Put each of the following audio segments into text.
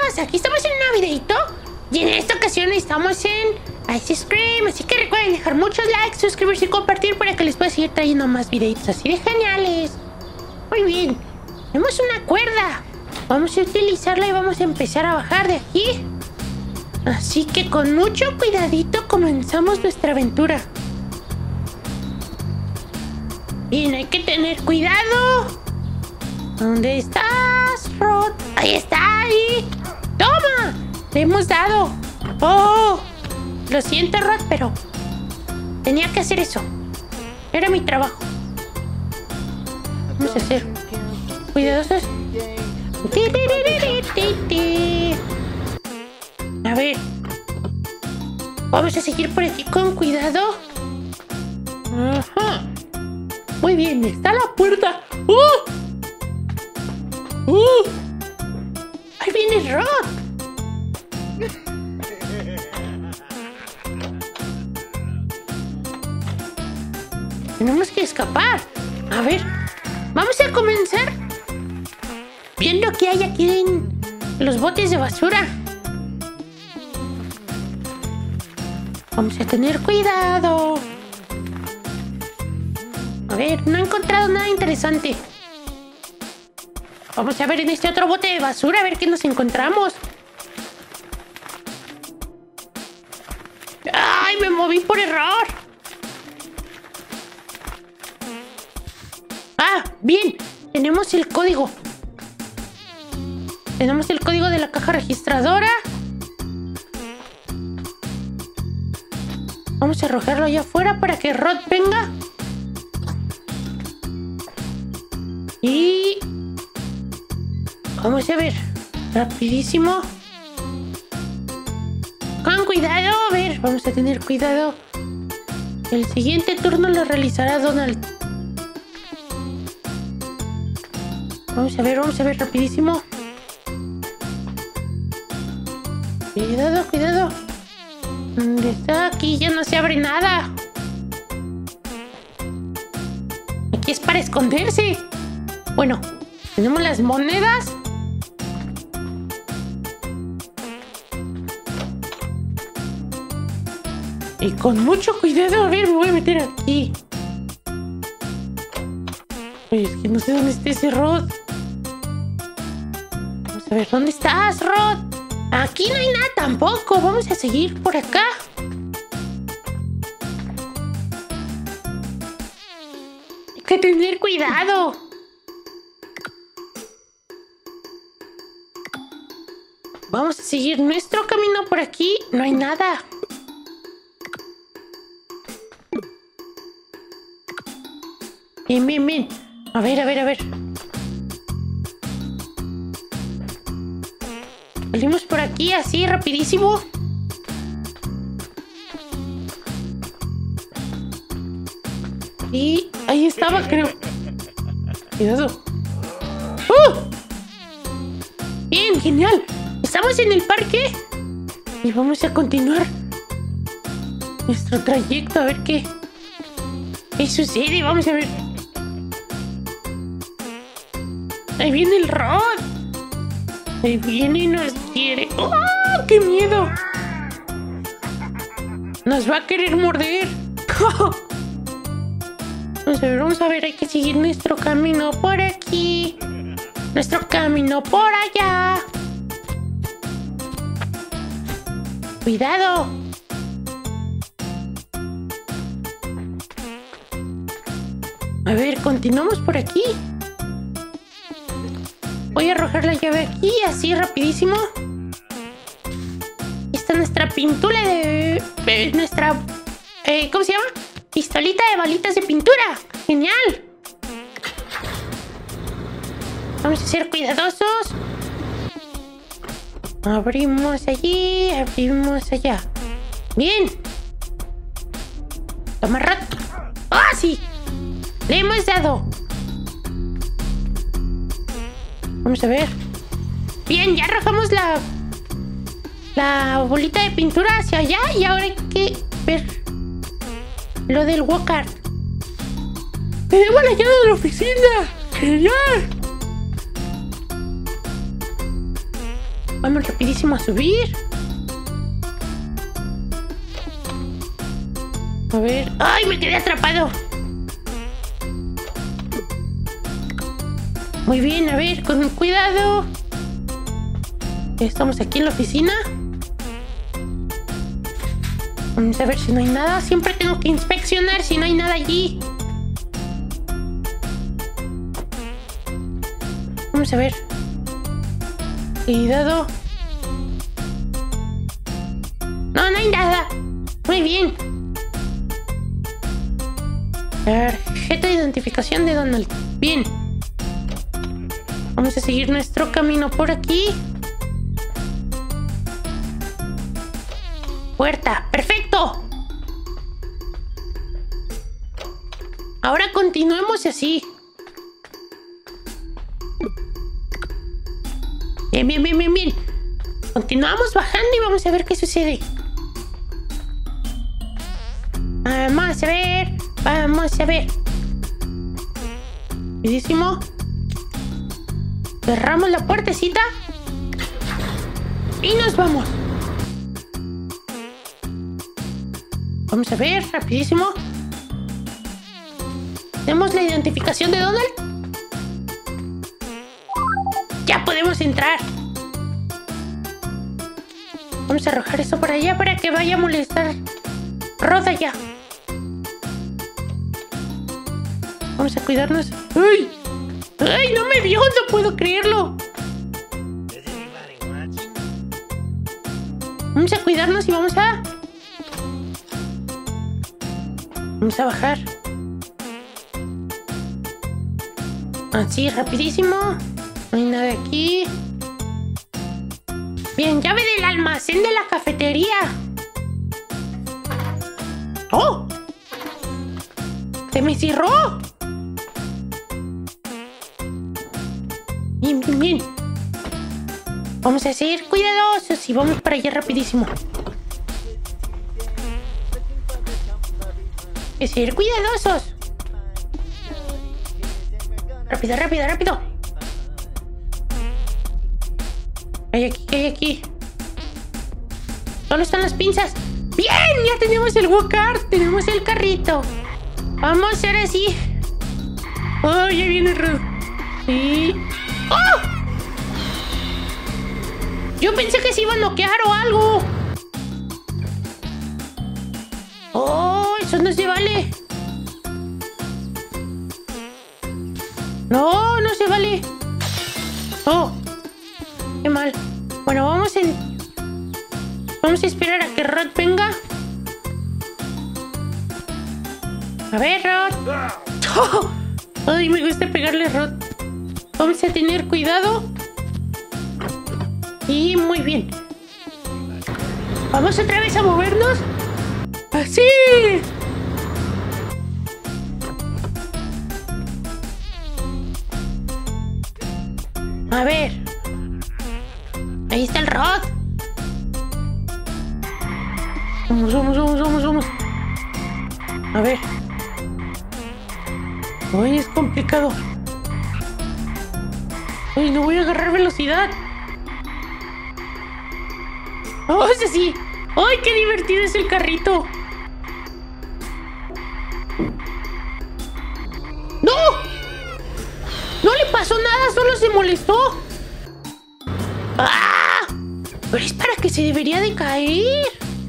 amigos, aquí estamos en un videito. Y en esta ocasión estamos en Ice Scream. Así que recuerden dejar muchos likes, suscribirse y compartir para que les pueda seguir trayendo más videitos así de geniales. Muy bien, tenemos una cuerda. Vamos a utilizarla y vamos a empezar a bajar de aquí. Así que con mucho cuidadito comenzamos nuestra aventura. Bien, hay que tener cuidado. ¿Dónde estás, Rod? Ahí está, ahí. ¡Toma! Le hemos dado. ¡Oh! Lo siento, Rod, pero tenía que hacer eso. Era mi trabajo. Vamos a hacer cuidadosos. A ver. Vamos a seguir por aquí con cuidado. Ajá. Muy bien, está la puerta. ¡Ahí viene Rod! Tenemos que escapar. A ver, vamos a comenzar viendo qué hay aquí en los botes de basura. Vamos a tener cuidado. A ver, no he encontrado nada interesante. Vamos a ver en este otro bote de basura, a ver qué nos encontramos. ¡Ay, me moví por error! Ah, bien, tenemos el código. Tenemos el código de la caja registradora. Vamos a arrojarlo allá afuera para que Rod venga. Y vamos a ver, rapidísimo. Con cuidado, a ver, vamos a tener cuidado. El siguiente turno lo realizará Donald. Vamos a ver rapidísimo. Cuidado, cuidado. ¿Dónde está? Aquí ya no se abre nada. Aquí es para esconderse. Bueno, tenemos las monedas. Y con mucho cuidado, a ver, me voy a meter aquí. Oye, es que no sé dónde está ese Rod. Vamos a ver, ¿dónde estás, Rod? Aquí no hay nada tampoco. Vamos a seguir por acá. Hay que tener cuidado. Vamos a seguir nuestro camino por aquí. No hay nada. Bien, bien, bien. A ver, a ver, a ver. Salimos por aquí así, rapidísimo. Y ahí estaba, creo. Cuidado. Bien, genial. Estamos en el parque. Y vamos a continuar nuestro trayecto. A ver qué sucede. Vamos a ver. Ahí viene el Rod. Ahí viene y nos quiere. ¡Oh, qué miedo! Nos va a querer morder. Vamos a ver. Hay que seguir nuestro camino por aquí. Nuestro camino por allá. Cuidado. A ver, continuamos por aquí. Voy a arrojar la llave aquí, así rapidísimo. Está nuestra pintura de nuestra... ¿cómo se llama? Pistolita de balitas de pintura. ¡Genial! Vamos a ser cuidadosos. Abrimos allí, abrimos allá. Bien. Toma, Rod. ¡Ah, sí! Le hemos dado. Vamos a ver. Bien, ya arrojamos la bolita de pintura hacia allá. Y ahora hay que ver lo del walker. ¡Tenemos la llave de la oficina! ¡Genial! Vamos rapidísimo a subir. A ver. ¡Ay, me quedé atrapado! Muy bien, a ver, con cuidado. Estamos aquí en la oficina. Vamos a ver si no hay nada. Siempre tengo que inspeccionar si no hay nada allí. Vamos a ver. Cuidado. No, no hay nada. Muy bien. Tarjeta de identificación de Donald. Bien. Vamos a seguir nuestro camino por aquí. Puerta. ¡Perfecto! Ahora continuemos así. Bien, bien, bien, bien, bien. Continuamos bajando y vamos a ver qué sucede. Vamos a ver. Vamos a ver. Rapidísimo. Cerramos la puertecita. Y nos vamos. Vamos a ver, rapidísimo. ¿Tenemos la identificación de Donald? Ya podemos entrar. Vamos a arrojar esto por allá para que vaya a molestar Rod allá. Vamos a cuidarnos. ¡Ay! ¡Ay! ¡No me vio! ¡No puedo creerlo! Vamos a cuidarnos y vamos a bajar. Así, rapidísimo. No hay nada aquí. Bien, llave del almacén de la cafetería. ¡Oh! ¡Se me cerró! Bien, bien, bien. Vamos a ser cuidadosos y vamos para allá rapidísimo. Hay que ser cuidadosos. Rápido, rápido, rápido. ¿Qué hay aquí? ¿Qué hay aquí? ¿Dónde están las pinzas? ¡Bien! Ya tenemos el go-kart. Tenemos el carrito. Vamos a hacer así. ¡Oh! Ya viene Rod. Y... ¡oh! Yo pensé que se iba a noquear o algo. ¡Oh! Eso no se vale. No, no se vale. ¡Oh! Qué mal. Bueno, vamos a esperar a que Rod venga. A ver, Rod. ¡Oh! Ay, me gusta pegarle a Rod. Vamos a tener cuidado. Y muy bien. Vamos otra vez a movernos. ¡Así! A ver. Ahí está el Rod. Vamos, vamos, vamos, vamos, vamos. A ver. Uy, es complicado. Uy, no voy a agarrar velocidad. ¡Oh, ese sí! ¡Ay, qué divertido es el carrito! ¡No! ¡No le pasó nada! ¡Solo se molestó! ¡Ah! Pero es para que se debería de caer.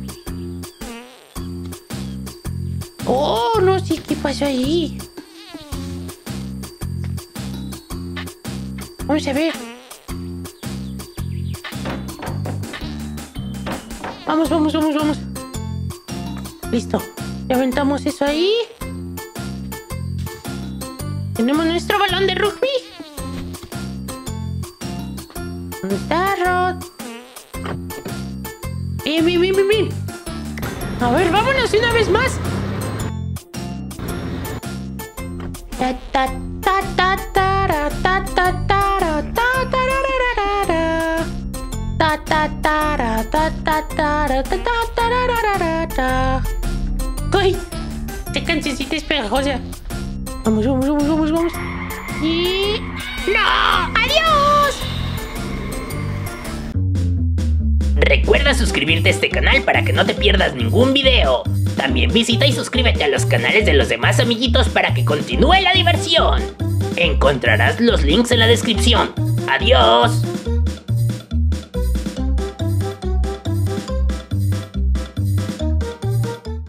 ¡Oh, no sé qué pasó ahí! Vamos a ver. Vamos, vamos, vamos, vamos. Listo. Ya aventamos eso ahí. Tenemos nuestro balón de rugby. ¿Dónde está, Rod? Bien, bien, bien, bien, bien. A ver, vámonos una vez más. Ta ta ta ta ta ta ta ta ta ta ta ta ta ta ta ta. ¡Ay! ¡Qué cancioncita es pegajosa! Vamos, vamos, vamos, vamos, vamos. Y... ¡no! ¡Adiós! Recuerda suscribirte a este canal para que no te pierdas ningún video. También visita y suscríbete a los canales de los demás amiguitos para que continúe la diversión. Encontrarás los links en la descripción. ¡Adiós!